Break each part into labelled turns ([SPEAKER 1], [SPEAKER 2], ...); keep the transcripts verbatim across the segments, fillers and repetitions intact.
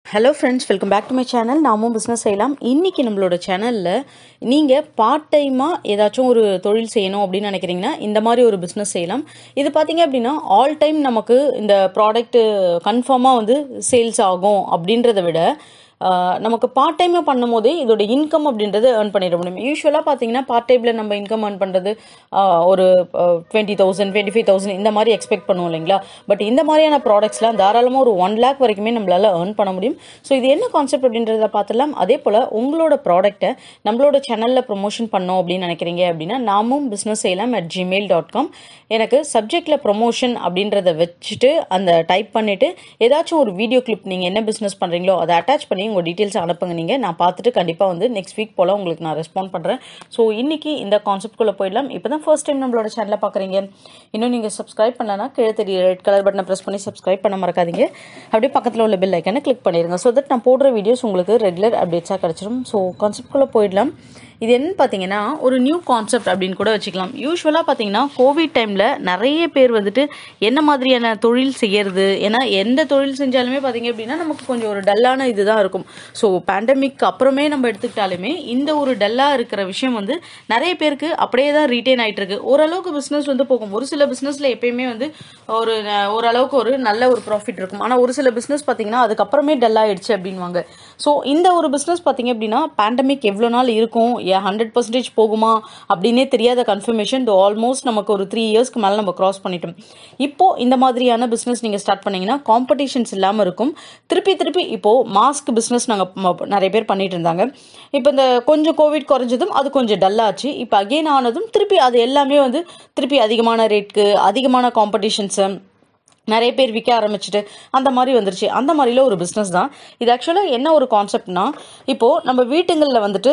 [SPEAKER 1] Hello friends, welcome back to my channel. namumbusinessseiyalaam. இன்னைக்கு நம்மளோட சேனல்ல நீங்க பார்ட் டைமா ஏதாச்சும் ஒரு தொழில் செய்யணும் அப்படினு நினைக்கிறீங்கன்னா இந்த மாதிரி ஒரு business செய்யலாம். இது பாத்தீங்க அப்படினா ஆல் டைம் நமக்கு இந்த ப்ராடக்ட் கன்ஃபார்மா வந்து சேல்ஸ் ஆகும் அப்படின்றதை விட நமக்கு பார்ட் டைமா பண்ணும்போதே இதோட இன்கம் அப்படின்றது earn பண்ணிட முடியும். யூசுவலா பாத்தீங்கன்னா பார்ட் டைம்ல நம்ம இன்கம் earn பண்றது ஒரு twenty thousand twenty-five thousand இந்த மாதிரி எக்ஸ்பெக்ட் பண்ணுவோம் இல்லைங்களா. பட் இந்த மாதிரியான ப்ராடக்ட்ஸ்லாம் தாராளமா ஒரு one lakh வரைக்குமே நம்மளால earn பண்ண முடியும். ஸோ இது என்ன கான்செப்ட் அப்படின்றத பார்த்துலாம். அதே போல உங்களோட ப்ராடக்ட்டை நம்மளோட சேனல்ல ப்ரொமோஷன் பண்ணோம் அப்படின்னு நினைக்கிறீங்க அப்படின்னா நாமும் பிசினஸ் செய்யலாம் அட் ஜிமெயில் டாட் காம் எனக்கு சப்ஜெக்ட்ல ப்ரொமோஷன் அப்படின்றத வச்சுட்டு அந்த டைப் பண்ணிட்டு ஏதாச்சும் ஒரு வீடியோ கிளிப் நீங்க என்ன பிசினஸ் பண்றீங்களோ அதை அட்டாச் பண்ணி உங்க டீடைல்ஸ் அனுப்புங்க. நீங்க நான் பார்த்துட்டு கண்டிப்பா வந்து நெக்ஸ்ட் வீக் போல உங்களுக்கு நான் ரெஸ்பாண்ட் பண்றேன். ஸோ இன்னைக்கு இந்த கான்செப்ட் குள்ள போயிடலாம். இப்பதான் ஃபர்ஸ்ட் டைம் நம்மளோட சேனலை பாக்குறீங்க, இன்னும் நீங்க சப்ஸ்கிரைப் பண்ணலனா கீழே தெரிய ரெட் கலர் பட்டனை பிரஸ் பண்ணி சப்ஸ்கிரைப் பண்ண மறக்காதீங்க. அப்படியே பக்கத்துல உள்ள பெல் ஐக்கானை கிளிக் பண்ணிருங்க. ஸோ தட் நான் போடுற வீடியோஸ் உங்களுக்கு ரெகுலர் அப்டேட்ஸா கிடைச்சிடும். ஸோ கான்செப்ட் குள்ள போயிடலாம். இது என்ன பார்த்தீங்கன்னா ஒரு நியூ கான்செப்ட் அப்படின்னு கூட வச்சுக்கலாம். யூஸ்வலாக பார்த்தீங்கன்னா கோவிட் டைமில் நிறைய பேர் வந்துட்டு என்ன மாதிரியான தொழில் செய்யறது, ஏன்னா எந்த தொழில் செஞ்சாலுமே பார்த்தீங்க அப்படின்னா நமக்கு கொஞ்சம் ஒரு டல்லான இதுதான் இருக்கும். ஸோ பேண்டமிக் அப்புறமே நம்ம எடுத்துக்கிட்டாலுமே இந்த ஒரு டல்லாக இருக்கிற விஷயம் வந்து நிறைய பேருக்கு அப்படியே தான் ரீட்டைன் ஆகிட்டு இருக்கு. ஓரளவுக்கு பிஸ்னஸ் வந்து போகும். ஒரு சில பிஸ்னஸில் எப்பயுமே வந்து ஒரு ஓரளவுக்கு ஒரு நல்ல ஒரு ப்ராஃபிட் இருக்கும். ஆனால் ஒரு சில பிஸ்னஸ் பார்த்தீங்கன்னா அதுக்கப்புறமே டல்லாகிடுச்சு அப்படின்வாங்க. ஸோ இந்த ஒரு பிஸ்னஸ் பார்த்தீங்க அப்படின்னா பேண்டமிக் எவ்வளோ நாள் இருக்கும், ஹண்ட்ரட் பர்சன்டேஜ் போகுமா அப்படின்னே தெரியாத கன்ஃபர்மேஷன் ஆல்மோஸ்ட் நமக்கு ஒரு த்ரீ இயர்ஸ்க்கு மேலே நம்ம கிராஸ் பண்ணிட்டோம். இப்போ இந்த மாதிரியான பிஸ்னஸ் நீங்கள் ஸ்டார்ட் பண்ணீங்கன்னா காம்படிஷன்ஸ் இல்லாமல் இருக்கும். திருப்பி திருப்பி இப்போ மாஸ்க் பிஸ்னஸ் நாங்கள் நிறைய பேர் பண்ணிட்டு இருந்தாங்க. இப்போ இந்த கொஞ்சம் கோவிட் குறைஞ்சதும் அது கொஞ்சம் டல்லாச்சு. இப்போ அகெயின் ஆனதும் திருப்பி அது எல்லாமே வந்து திருப்பி அதிகமான ரேட்க்கு அதிகமான காம்படிஷன்ஸு நிறைய பேர் விற்க ஆரம்பிச்சுட்டு அந்த மாதிரி வந்துருச்சு. அந்த மாதிரில ஒரு பிஸ்னஸ் தான் இது. ஆக்சுவலாக என்ன ஒரு கான்செப்ட்னா இப்போ நம்ம வீட்டுங்களில் வந்துட்டு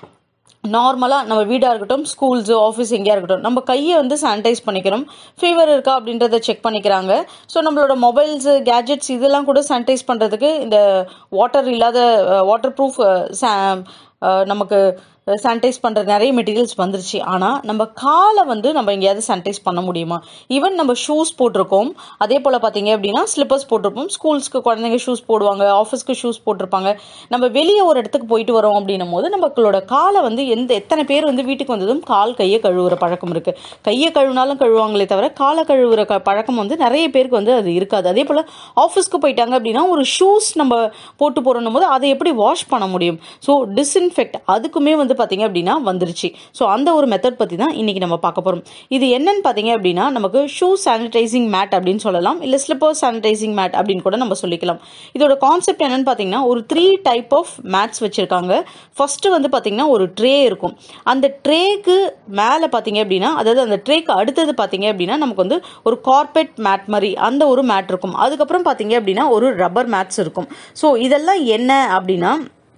[SPEAKER 1] நார்மலாக நம்ம வீடாக இருக்கட்டும், ஸ்கூல்ஸு, ஆஃபீஸ் எங்கேயா இருக்கட்டும், நம்ம கையை வந்து சானிடைஸ் பண்ணிக்கிறோம். ஃபீவர் இருக்கா அப்படின்றத செக் பண்ணிக்கிறாங்க. ஸோ நம்மளோட மொபைல்ஸு, கேஜெட்ஸ் இதெல்லாம் கூட சானிடைஸ் பண்ணுறதுக்கு இந்த வாட்டர் இல்லாத வாட்டர் ப்ரூஃப் நமக்கு சானிடைஸ் பண்ணுற நிறைய மெட்டீரியல்ஸ் வந்துருச்சு. ஆனால் நம்ம காலை வந்து நம்ம எங்கேயாவது சானிடைஸ் பண்ண முடியுமா? ஈவன் நம்ம ஷூஸ் போட்டிருக்கோம், அதே போல் பார்த்தீங்க அப்படின்னா ஸ்லிப்பர்ஸ் போட்டிருப்போம். ஸ்கூல்ஸ்க்கு குழந்தைங்க ஷூஸ் போடுவாங்க, ஆஃபீஸ்க்கு ஷூஸ் போட்டிருப்பாங்க. நம்ம வெளியே ஒரு இடத்துக்கு போயிட்டு வரோம் அப்படின்னும் போது நம்மளோட காலை வந்து எந்த எத்தனை பேர் வந்து வீட்டுக்கு வந்ததும் கால் கையை கழுவுற பழக்கம் இருக்குது. கையை கழுவினாலும் கழுவாங்களே தவிர காலை கழுவுற க பழக்கம் வந்து நிறைய பேருக்கு வந்து அது இருக்காது. அதே போல் ஆஃபீஸ்க்கு போயிட்டாங்க அப்படின்னா ஒரு ஷூஸ் நம்ம போட்டு போகிறோம் போது அதை எப்படி வாஷ் பண்ண முடியும்? ஸோ டிஸ்இன்ஃபெக்ட் அதுக்குமே வந்து பார்த்தீங்க அப்படின்னா வந்துருச்சு. ஸோ அந்த ஒரு மெத்தட் பற்றி தான் இன்னைக்கு நம்ம பார்க்க போகிறோம். இது என்னன்னு பார்த்தீங்க அப்படின்னா நமக்கு ஷூ சானிடைசிங் மேட் அப்படின்னு சொல்லலாம், இல்லை ஸ்லிப்பர் சானிடைசிங் மேட் அப்படின்னு கூட நம்ம சொல்லிக்கலாம். இதோட கான்செப்ட் என்னன்னு பார்த்தீங்கன்னா ஒரு த்ரீ டைப் ஆஃப் மேட்ஸ் வச்சிருக்காங்க. ஃபர்ஸ்ட் வந்து பார்த்தீங்கன்னா ஒரு ட்ரே இருக்கும். அந்த ட்ரேக்கு மேலே பார்த்தீங்க அப்படின்னா அதாவது அந்த ட்ரேக்கு அடுத்தது பார்த்தீங்க அப்படின்னா நமக்கு வந்து ஒரு கார்பெட் மேட் மாதிரி அந்த ஒரு மேட் இருக்கும். அதுக்கப்புறம் பார்த்தீங்க அப்படின்னா ஒரு ரப்பர் மேட்ஸ் இருக்கும். ஸோ இதெல்லாம் என்ன அப்படின்னா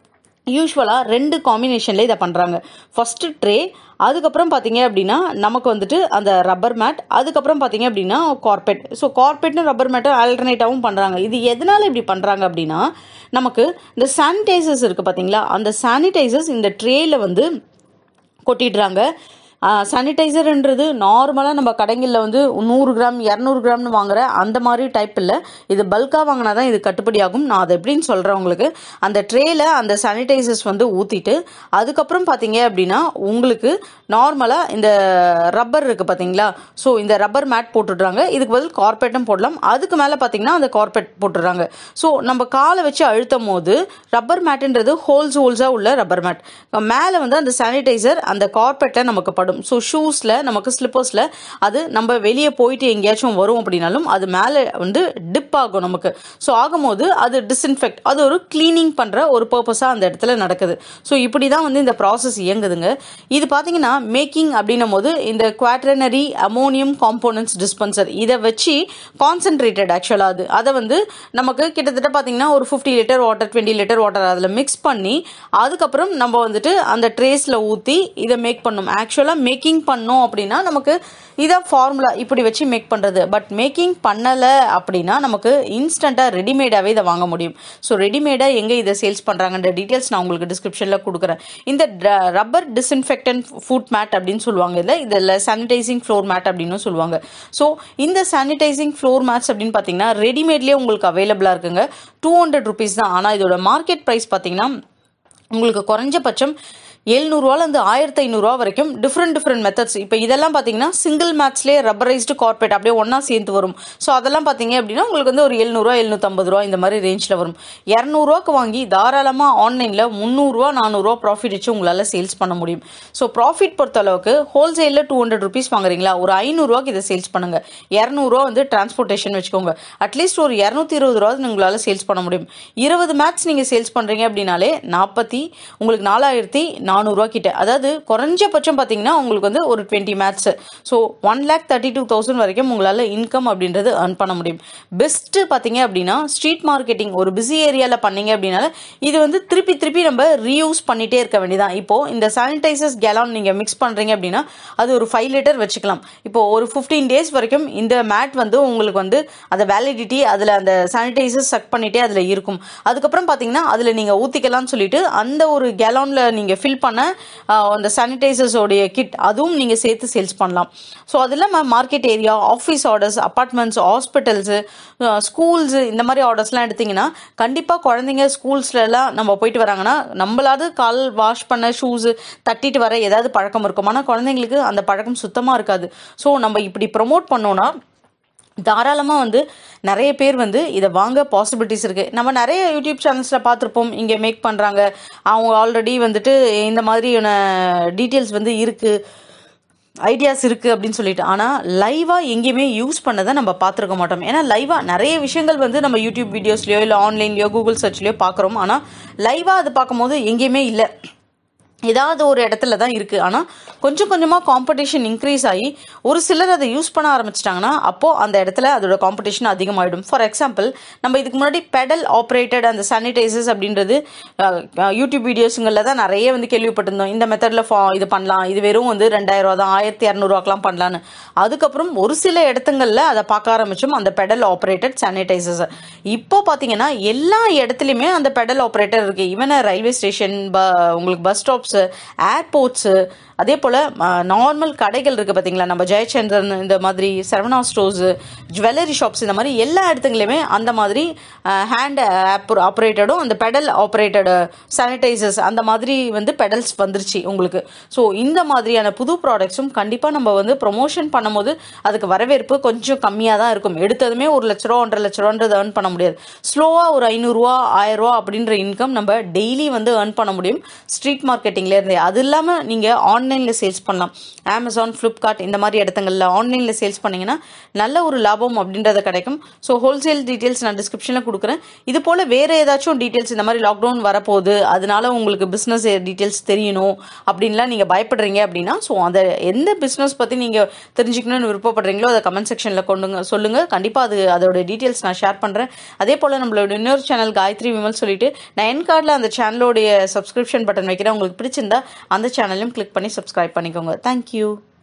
[SPEAKER 1] யூஸ்வலாக ரெண்டு காம்பினேஷன்ல இதை பண்ணுறாங்க. ஃபர்ஸ்ட் ட்ரே, அதுக்கப்புறம் பார்த்தீங்க அப்படின்னா நமக்கு வந்துட்டு அந்த ரப்பர் மேட், அதுக்கப்புறம் பார்த்தீங்க அப்படின்னா கார்பெட். ஸோ கார்பெட்னு ரப்பர் மேட்டும் ஆல்டர்னேட்டாகவும் பண்ணுறாங்க. இது எதனால இப்படி பண்ணுறாங்க அப்படின்னா நமக்கு இந்த சானிடைசர்ஸ் இருக்குது பார்த்தீங்களா, அந்த சானிடைசர்ஸ் இந்த ட்ரேயில் வந்து கொட்டிடுறாங்க. சானிடைசர்ன்றது நார்மலாக நம்ம கடைகளில் வந்து நூறு கிராம் இரநூறு கிராம்னு வாங்குற அந்த மாதிரி டைப் இல்லை. இது பல்காக வாங்கினா தான் இது கட்டுப்படி ஆகும். நான் அதை எப்படின்னு சொல்கிறேன் உங்களுக்கு. அந்த ட்ரேயில் அந்த சானிடைசர்ஸ் வந்து ஊற்றிட்டு அதுக்கப்புறம் பார்த்தீங்க அப்படின்னா உங்களுக்கு நார்மலாக இந்த ரப்பர் இருக்குது பார்த்தீங்களா, ஸோ இந்த ரப்பர் மேட் போட்டுடுறாங்க. இதுக்கு பதில் கார்பெட்டும் போடலாம். அதுக்கு மேலே பார்த்தீங்கன்னா அந்த கார்பெட் போட்டுடுறாங்க. ஸோ நம்ம காலை வச்சு அழுத்தும் போது ரப்பர் மேட்டுன்றது ஹோல்ஸ் ஹோல்ஸாக உள்ள ரப்பர் மேட், மேலே வந்து அந்த சானிடைசர் அந்த கார்பெட்டில் நமக்கு படும். ஸோ ஷூஸில் நமக்கு ஸ்லிப்பர்ஸில் அது நம்ம வெளியே போயிட்டு எங்கேயாச்சும் வரும் அப்படின்னாலும் அது மேலே வந்து டிப் ஆகும் நமக்கு. ஸோ ஆகும்போது அது டிஸ்இன்ஃபெக்ட், அது ஒரு கிளீனிங் பண்ணுற ஒரு பர்பஸாக அந்த இடத்துல நடக்குது. ஸோ இப்படி தான் வந்து இந்த ப்ராசஸ் இயங்குதுங்க. இது பார்த்தீங்கன்னா மேக்கிங் அப்படின்னும் போது இந்த குவாட்டர்னரி அமோனியம் காம்போனன்ட்ஸ் டிஸ்பென்சர் இதை வச்சு கான்சென்ட்ரேட்டட் ஆக்சுவலாக அது அதை வந்து நமக்கு கிட்டத்தட்ட பார்த்தீங்கன்னா ஒரு fifty litre water twenty litre water அதில் மிக்ஸ் பண்ணி அதுக்கப்புறம் நம்ம வந்துட்டு அந்த ட்ரேஸில் ஊற்றி இதை மேக் பண்ணணும். ஆக்சுவலாக மேக்கிங் பண்ணோம் அப்படின்னா நமக்கு இதான் ஃபார்முலா இப்படி வச்சு மேக் பண்ணுறது. பட் மேக்கிங் பண்ணலை அப்படின்னா நமக்கு இன்ஸ்டண்ட்டாக ரெடிமேடாகவே இதை வாங்க முடியும். ஸோ ரெடிமேடாக எங்கே இதை சேல்ஸ் பண்ணுறாங்கன்ற டீட்டெயில்ஸ் நான் உங்களுக்கு டிஸ்கிரிப்ஷனில் கொடுக்குறேன். இந்த rubber disinfectant foot foot mat அப்படின்னு சொல்லுவாங்க. இல்லை இதில் சானிடைசிங் ஃப்ளோர் மேட் அப்படின்னு சொல்லுவாங்க. ஸோ இந்த சானிடைசிங் ஃப்ளோர் மேட்ஸ் அப்படின்னு பார்த்தீங்கன்னா ரெடிமேட்லேயே உங்களுக்கு அவைலபிளாக இருக்குங்க. டூ ஹண்ட்ரட் ருபீஸ் தான். ஆனால் இதோட மார்க்கெட் ப்ரைஸ் பார்த்தீங்கன்னா உங்களுக்கு குறைஞ்சபட்சம் எழுநூறுவாலேருந்து ஆயிரத்தி ஐநூறுரூவா வரைக்கும் டிஃப்ரெண்ட் டிஃப்ரெண்ட் மெத்தட்ஸ். இப்போ இதெல்லாம் பார்த்தீங்கன்னா சிங்கிள் மேட்ச்லேயே ரப்பரைஸ்டு கார்பெட் அப்படியே ஒன்றா சேர்ந்து வரும். ஸோ அதெல்லாம் பார்த்தீங்க அப்படின்னா உங்களுக்கு வந்து ஒரு எழுநூறுவா எழுநூற்றம்பது ரூபா இந்த மாதிரி ரேஞ்சில் வரும். இரநூறுவாக்கு வாங்கி தாராளமாக ஆன்லைனில் முந்நூறுரூவா நானூறுரூவா ப்ராஃபிட் வச்சு உங்களால் சேல்ஸ் பண்ண முடியும். ஸோ ப்ராஃபிட் பொறுத்த அளவுக்கு ஹோல்சேலில் டூ ஹண்ட்ரட் ருபீஸ் வாங்குறீங்களா, ஒரு ஐநூறுரூவாக்கு இதை சேல்ஸ் பண்ணுங்கள். இரநூறுவா வந்து டிரான்ஸ்போர்ட்டேஷன் வச்சுக்கோங்க. அட்லீஸ்ட் ஒரு இரநூத்தி இருபது ரூபா உங்களால் சேல்ஸ் பண்ண முடியும். இருபது மேட்ச் நீங்கள் சேல்ஸ் பண்ணுறீங்க அப்படின்னாலே நாற்பத்தி உங்களுக்கு நாலாயிரத்தி நானூறுரூவா கிட்ட, அதாவது குறைஞ்சபட்சம் பார்த்தீங்கன்னா உங்களுக்கு வந்து ஒரு twenty match. So one lakh thirty two thousand வரைக்கும் உங்களால் இன்கம் அப்படின்றது ஏர்ன் பண்ண முடியும். பெஸ்ட்டு பார்த்தீங்க அப்படின்னா ஸ்ட்ரீட் மார்க்கெட்டிங் ஒரு பிஸி ஏரியாவில் பண்ணீங்க அப்படின்னால இது வந்து திருப்பி திருப்பி நம்ம ரீயூஸ் பண்ணிகிட்டே இருக்க வேண்டியதான். இப்போது இந்த சானிடைசர்ஸ் கேலான் நீங்கள் மிக்ஸ் பண்ணுறீங்க அப்படின்னா அது ஒரு ஃபைவ் லிட்டர் வச்சுக்கலாம். இப்போது ஒரு ஃபிஃப்டீன் டேஸ் வரைக்கும் இந்த மேட் வந்து உங்களுக்கு வந்து அந்த வேலிடிட்டி அதில் அந்த சானிடைசர்ஸ் சக் பண்ணிகிட்டே அதில் இருக்கும். அதுக்கப்புறம் பார்த்தீங்கன்னா அதில் நீங்கள் ஊற்றிக்கலாம்னு சொல்லிட்டு அந்த ஒரு கேலானில் நீங்கள் ஃபில் பண்ண அந்த சானிடைசர்ஸோடைய கிட் அதுவும் நீங்கள் சேர்த்து சேல்ஸ் பண்ணலாம். ஸோ அது இல்லாமல் market area, office orders, apartments, hospitals, schools இந்த மாதிரி ஆர்டர்ஸ்லாம் எடுத்திங்கன்னா கண்டிப்பாக குழந்தைங்க ஸ்கூல்ஸ்லாம் நம்ம போயிட்டு வராங்கன்னா நம்மளாவது கால் வாஷ் பண்ண ஷூஸு தட்டிட்டு வர ஏதாவது பழக்கம் இருக்கும். ஆனால் குழந்தைங்களுக்கு அந்த பழக்கம் சுத்தமாக இருக்காது. ஸோ நம்ம இப்படி ப்ரொமோட் பண்ணோன்னா தாராளமாக வந்து நிறைய பேர் வந்து இதை வாங்க பாசிபிலிட்டிஸ் இருக்குது. நம்ம நிறைய யூடியூப் சேனல்ஸில் பார்த்துருப்போம், இங்கே மேக் பண்ணுறாங்க, அவங்க ஆல்ரெடி வந்துட்டு இந்த மாதிரியான டீட்டெயில்ஸ் வந்து இருக்குது, ஐடியாஸ் இருக்குது அப்படின்னு சொல்லிட்டு. ஆனால் லைவாக எங்கேயுமே யூஸ் பண்ணதை நம்ம பார்த்துருக்க மாட்டோம். ஏன்னா லைவாக நிறைய விஷயங்கள் வந்து நம்ம யூடியூப் வீடியோஸ்லையோ இல்லை ஆன்லைன்லையோ கூகுள் சர்ச்லையோ பார்க்குறோம். ஆனால் லைவாக அது பார்க்கும்போது எங்கேயுமே இல்லை, ஏதாவது ஒரு இடத்துல தான் இருக்குது. ஆனால் கொஞ்சம் கொஞ்சமாக காம்படிஷன் இன்க்ரீஸ் ஆகி ஒரு சிலர் அதை யூஸ் பண்ண ஆரம்பிச்சிட்டாங்கன்னா அப்போது அந்த இடத்துல அதோட காம்படிஷன் அதிகமாகிடும். ஃபார் எக்ஸாம்பிள் நம்ம இதுக்கு முன்னாடி பெடல் ஆப்ரேட்டட் அந்த சானிடைசர்ஸ் அப்படின்றது யூடியூப் வீடியோஸுங்களில் தான் நிறைய வந்து கேள்விப்பட்டிருந்தோம். இந்த மெத்தடில் ஃபா இது பண்ணலாம், இது வெறும் வந்து ரெண்டாயிரம் ரூபா தான், ஆயிரத்தி இரநூறுவாக்கெலாம் பண்ணலான்னு. அதுக்கப்புறம் ஒரு சில இடத்துங்களில் அதை பார்க்க ஆரம்பித்தோம் அந்த பெடல் ஆப்ரேட்டட் சானிடைசர்ஸ். இப்போ பார்த்தீங்கன்னா எல்லா இடத்துலையுமே அந்த பெடல் ஆப்ரேட்டர் இருக்குது. ஈவன் ரயில்வே ஸ்டேஷன், ப உங்களுக்கு பஸ் ஸ்டாப்ஸு, ஏர்போர்ட்ஸு, அதே போல் நார்மல் கடைகள் இருக்குது பார்த்தீங்களா, நம்ம ஜெயச்சந்திரன் இந்த மாதிரி சரவணா ஸ்டோர்ஸு, ஜுவல்லரி ஷாப்ஸ், இந்த மாதிரி எல்லா இடத்துலையுமே அந்த மாதிரி ஹேண்ட் ஆப் ஆப்ரேட்டடும் அந்த பெடல் ஆப்ரேட்டட் சானிடைசர்ஸ் அந்த மாதிரி வந்து பெடல்ஸ் வந்துருச்சு உங்களுக்கு. ஸோ இந்த மாதிரியான புது ப்ராடக்ட்ஸும் கண்டிப்பாக நம்ம வந்து ப்ரொமோஷன் பண்ணும்போது அதுக்கு வரவேற்பு கொஞ்சம் கம்மியாக தான் இருக்கும். எடுத்ததுமே ஒரு லட்ச ரூபா ஒன்றரை லட்ச ரூபான்றது ஏர்ன் பண்ண முடியாது. ஸ்லோவாக ஒரு ஐநூறுரூவா ஆயிரம் ரூபா அப்படின்ற இன்கம் நம்ம டெய்லி வந்து ஏர்ன் பண்ண முடியும் ஸ்ட்ரீட் மார்க்கெட்டிங்லேருந்து. அது இல்லாமல் நீங்கள் ஆன்லைனில் சேல்ஸ் பண்ணலாம். அமேசான், ஃப்ளிப்கார்ட் இந்த மாதிரி இடத்துங்களில் ஆன்லைனில் சேல்ஸ் பண்ணிங்கன்னா நல்ல ஒரு லாபம் அப்படின்றத கிடைக்கும். ஸோ ஹோல்சேல் டீட்டெயில்ஸ் நான் டிஸ்கிரிப்ஷனில் கொடுக்குறேன். இது போல் வேறு ஏதாச்சும் டீட்டெயில்ஸ் இந்த மாதிரி லாக்டவுன் வரப்போகுது, அதனால உங்களுக்கு பிஸ்னஸ் டீட்டெயில்ஸ் தெரியணும் அப்படின்லாம் நீங்கள் பயப்படுறீங்க அப்படின்னா ஸோ அந்த எந்த பிஸ்னஸ் பற்றி நீங்கள் தெரிஞ்சுக்கணும்னு விருப்பப்படுறீங்களோ அதை கமெண்ட் செக்ஷனில் கொண்டுங்க சொல்லுங்கள். கண்டிப்பாக அது அதோட டீட்டெயில்ஸ் நான் ஷேர் பண்ணுறேன். அதே போல் நம்மளோட இன்னொரு சேனல் காயத்ரி விமல் சொல்லிட்டு நான் என் கார்டில் அந்த சேனலோடைய சப்ஸ்கிரிப்ஷன் பட்டன் வைக்கிறேன். உங்களுக்கு பிடிச்சிருந்தா அந்த சேனலையும் கிளிக் பண்ணி சப்ஸ்கிரைப் பண்ணிக்கோங்க. தேங்க்யூ.